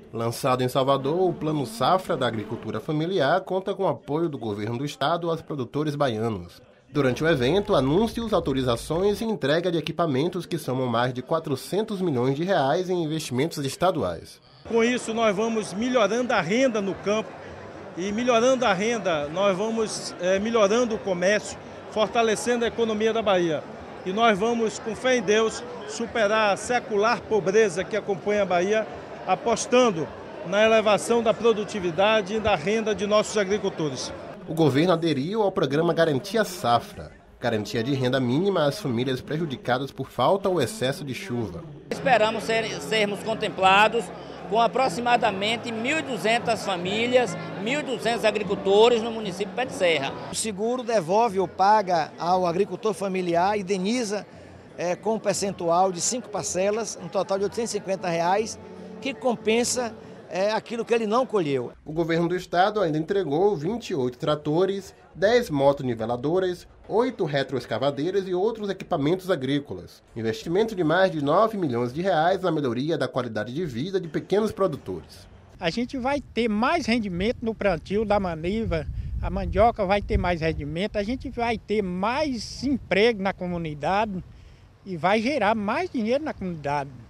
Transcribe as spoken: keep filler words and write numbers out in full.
Lançado em Salvador, o Plano Safra da Agricultura Familiar conta com o apoio do governo do estado aos produtores baianos. Durante o evento, anúncios, autorizações e entrega de equipamentos que somam mais de quatrocentos milhões de reais em investimentos estaduais. Com isso, nós vamos melhorando a renda no campo e melhorando a renda, nós vamos é, melhorando o comércio, fortalecendo a economia da Bahia. E nós vamos, com fé em Deus, superar a secular pobreza que acompanha a Bahia, apostando na elevação da produtividade e da renda de nossos agricultores. O governo aderiu ao programa Garantia Safra, garantia de renda mínima às famílias prejudicadas por falta ou excesso de chuva. Esperamos ser, sermos contemplados com aproximadamente mil e duzentas famílias, mil e duzentos agricultores no município de Pé de Serra. O seguro devolve ou paga ao agricultor familiar, indeniza é, com um percentual de cinco parcelas, um total de oitocentos e cinquenta reais, que compensa é, aquilo que ele não colheu. O governo do estado ainda entregou vinte e oito tratores, dez motoniveladoras, oito retroescavadeiras e outros equipamentos agrícolas. Investimento de mais de nove milhões de reais na melhoria da qualidade de vida de pequenos produtores. A gente vai ter mais rendimento no plantio da maniva, a mandioca vai ter mais rendimento, a gente vai ter mais emprego na comunidade e vai gerar mais dinheiro na comunidade.